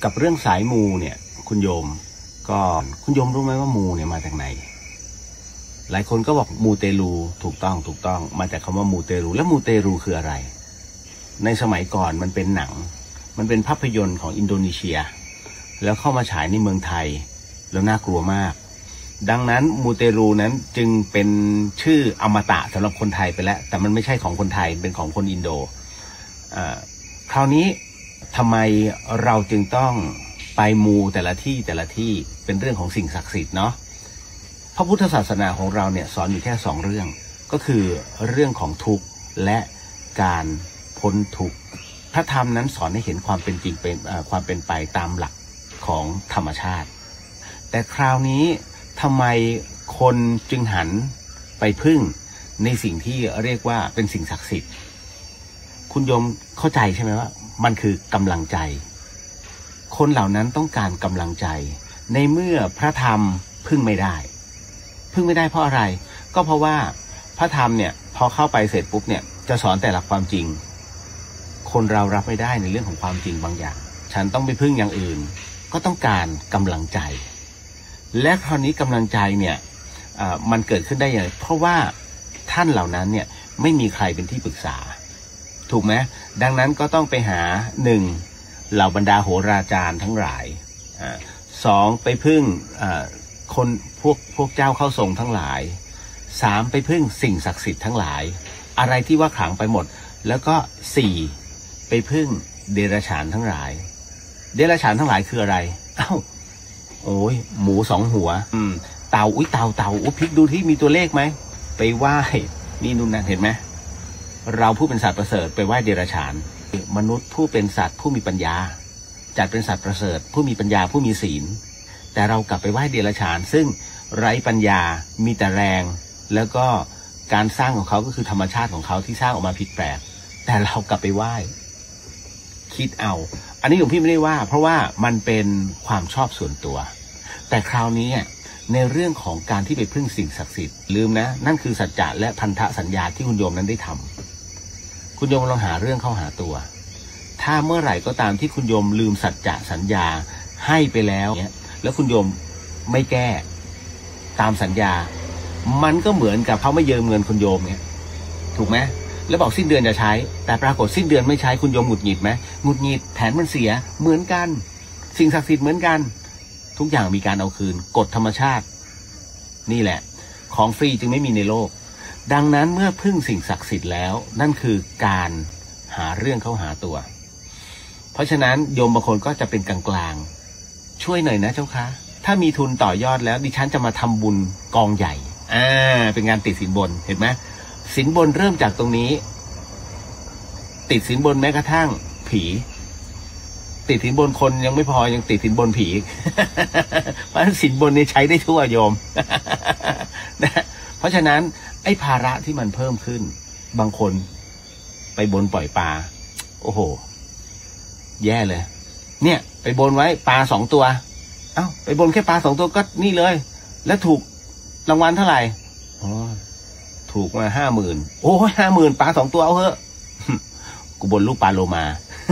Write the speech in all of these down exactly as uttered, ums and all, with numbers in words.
กับเรื่องสายมูเนี่ยคุณโยมก็คุณโยมรู้ไหมว่ามูเนี่ยมาจากไหนหลายคนก็บอกมูเตลูถูกต้องถูกต้องมาจากคำว่ามูเตลูแล้วมูเตลูคืออะไรในสมัยก่อนมันเป็นหนังมันเป็นภาพยนตร์ของอินโดนีเซียแล้วเข้ามาฉายในเมืองไทยแล้วน่ากลัวมากดังนั้นมูเตลูนั้นจึงเป็นชื่ออมตะสำหรับคนไทยไปแล้วแต่มันไม่ใช่ของคนไทยเป็นของคนอินโดอ่าคราวนี้ทำไมเราจึงต้องไปมูแต่ละที่แต่ละที่เป็นเรื่องของสิ่งศักดิ์สิทธิ์เนาะพระพุทธศาสนาของเราเนี่ยสอนอยู่แค่สองเรื่องก็คือเรื่องของทุกข์และการพ้นทุกข์พระธรรมนั้นสอนให้เห็นความเป็นจริงเป็นความเป็นไปตามหลักของธรรมชาติแต่คราวนี้ทำไมคนจึงหันไปพึ่งในสิ่งที่เรียกว่าเป็นสิ่งศักดิ์สิทธิ์คุณโยมเข้าใจใช่ไหมว่ามันคือกำลังใจคนเหล่านั้นต้องการกำลังใจในเมื่อพระธรรมพึ่งไม่ได้พึ่งไม่ได้เพราะอะไรก็เพราะว่าพระธรรมเนี่ยพอเข้าไปเสร็จปุ๊บเนี่ยจะสอนแต่หลักความจริงคนเรารับไม่ได้ในเรื่องของความจริงบางอย่างฉันต้องไปพึ่งอย่างอื่นก็ต้องการกำลังใจและคราวนี้กำลังใจเนี่ยมันเกิดขึ้นได้อย่างไรเพราะว่าท่านเหล่านั้นเนี่ยไม่มีใครเป็นที่ปรึกษาถูกไหมดังนั้นก็ต้องไปหาหนึ่งเหล่าบรรดาโหราจารย์ทั้งหลายสองไปพึ่งคนพวกพวกเจ้าเข้าทรงทั้งหลายสามไปพึ่งสิ่งศักดิ์สิทธิ์ทั้งหลายอะไรที่ว่าขลังไปหมดแล้วก็สี่ไปพึ่งเดรัจฉานทั้งหลายเดรัจฉานทั้งหลายคืออะไรอ้าวโอ้ยหมูสองหัวอืมเต่าอุ้ยเต่าเต่าอุ้ยพลิกดูที่มีตัวเลขไหมไปไหว้นี่นู่นนั่นเห็นไหมเราผู้เป็นสัตว์ประเสริฐไปไหว้เดรัจฉานมนุษย์ผู้เป็นสัตว์ผู้มีปัญญาจัดเป็นสัตว์ประเสริฐผู้มีปัญญาผู้มีศีลแต่เรากลับไปไหว้เดรัจฉานซึ่งไร้ปัญญามีแต่แรงแล้วก็การสร้างของเขาก็คือธรรมชาติของเขาที่สร้างออกมาผิดแปลกแต่เรากลับไปไหว้คิดเอาอันนี้หลวงพี่ไม่ได้ว่าเพราะว่ามันเป็นความชอบส่วนตัวแต่คราวนี้ในเรื่องของการที่ไปพึ่งสิ่งศักดิ์สิทธิ์ลืมนะนั่นคือสัจจะและพันธสัญญาที่คุณโยมนั้นได้ทำคุณโยมลองหาเรื่องเข้าหาตัวถ้าเมื่อไหร่ก็ตามที่คุณโยมลืมสัจจะสัญญาให้ไปแล้วเนี่ยแล้วคุณโยมไม่แก้ตามสัญญามันก็เหมือนกับเขาไม่ยืมเงินคุณโยมเนี่ยถูกไหมแล้วบอกสิ้นเดือนจะใช้แต่ปรากฏสิ้นเดือนไม่ใช้คุณโยมหงุดหงิดไหมหงุดหงิดแผนมันเสียเหมือนกันสิ่งศักดิ์สิทธิ์เหมือนกันทุกอย่างมีการเอาคืนกฎธรรมชาตินี่แหละของฟรีจึงไม่มีในโลกดังนั้นเมื่อพึ่งสิ่งศักดิ์สิทธิ์แล้วนั่นคือการหาเรื่องเข้าหาตัวเพราะฉะนั้นโยมบางคนก็จะเป็นกลางๆช่วยหน่อยนะเจ้าคะถ้ามีทุนต่อยอดแล้วดิฉันจะมาทำบุญกองใหญ่อ่าเป็นงานติดสินบนเห็นไหมสินบนเริ่มจากตรงนี้ติดสินบนแม้กระทั่งผีติดสินบนคนยังไม่พอยังติดสินบนผี เพราะฉะนั้นสินบนนี้ใช้ได้ทั่วโยม นะเพราะฉะนั้นไอ้ภาระที่มันเพิ่มขึ้นบางคนไปบนปล่อยปลาโอ้โหแย่เลยเนี่ยไปบนไว้ปลาสองตัวเอ้าไปบนแค่ปลาสองตัวก็นี่เลยแล้วถูกรางวัลเท่าไหร่อ๋อถูกมาห้าหมื่นโอ้ห้าหมื่นปลาสองตัวเอาเถอะกูบนลูกปลาโลมา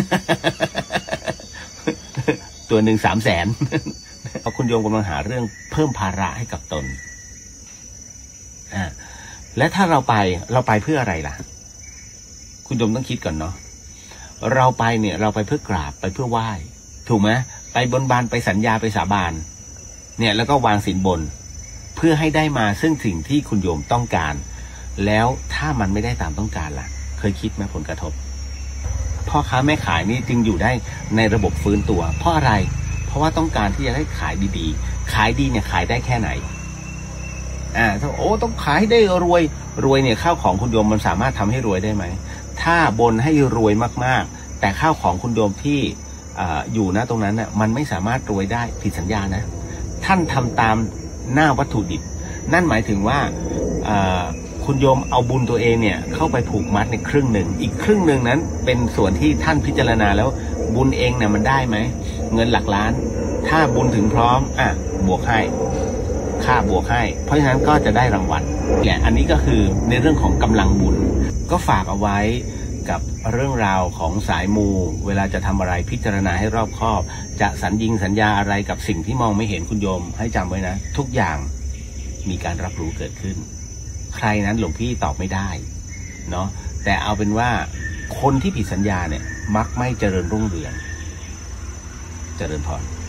ตัวหนึ่งสามแสนเพราะคุณโยมกำลังหาเรื่องเพิ่มภาระให้กับตนอ่าและถ้าเราไปเราไปเพื่ออะไรล่ะคุณโยมต้องคิดก่อนเนาะเราไปเนี่ยเราไปเพื่อกราบไปเพื่อไหว้ถูกไหมไปบนบานไปสัญญาไปสาบานเนี่ยแล้วก็วางสินบนเพื่อให้ได้มาซึ่งสิ่งที่คุณโยมต้องการแล้วถ้ามันไม่ได้ตามต้องการล่ะเคยคิดไหมผลกระทบพ่อค้าแม่ขายนี่จึงอยู่ได้ในระบบฟื้นตัวเพราะอะไรเพราะว่าต้องการที่จะให้ขายดีๆขายดีเนี่ยขายได้แค่ไหนอ่าถ้าโอ้ต้องขายได้รวยรวยเนี่ยข้าวของคุณโยมมันสามารถทำให้รวยได้ไหมถ้าบนให้รวยมากๆแต่ข้าวของคุณโยมที่อ่าอยู่นะตรงนั้นน่ะมันไม่สามารถรวยได้ผิดสัญญานะท่านทำตามหน้าวัตถุดิบนั่นหมายถึงว่าอ่าคุณโยมเอาบุญตัวเองเนี่ยเข้าไปผูกมัดในครึ่งหนึ่งอีกครึ่งหนึ่งนั้นเป็นส่วนที่ท่านพิจารณาแล้วบุญเองเนี่ยมันได้ไหมเงินหลักล้านถ้าบุญถึงพร้อมอ่ะบวกให้ค่าบวกให้เพราะฉะนั้นก็จะได้รางวัลแหละอันนี้ก็คือในเรื่องของกำลังบุญก็ฝากเอาไว้กับเรื่องราวของสายมูเวลาจะทำอะไรพิจารณาให้รอบคอบจะสัญญิงสัญญาอะไรกับสิ่งที่มองไม่เห็นคุณโยมให้จำไว้นะทุกอย่างมีการรับรู้เกิดขึ้นใครนั้นหลวงพี่ตอบไม่ได้เนาะแต่เอาเป็นว่าคนที่ผิดสัญญาเนี่ยมักไม่เจริญรุ่งเรืองเจริญพร